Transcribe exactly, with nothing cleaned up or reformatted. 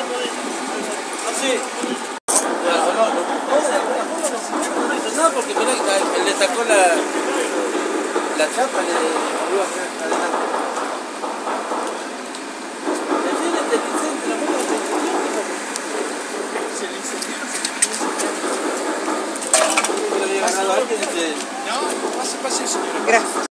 Sí. No, no, no. No hizo nada porque mirá que le sacó la, la chapa y le volvió a hacer adelante. Allí en el centro, la mano se incendió. Se le incendió, se le incendió. No, pase, pase, señora. Gracias.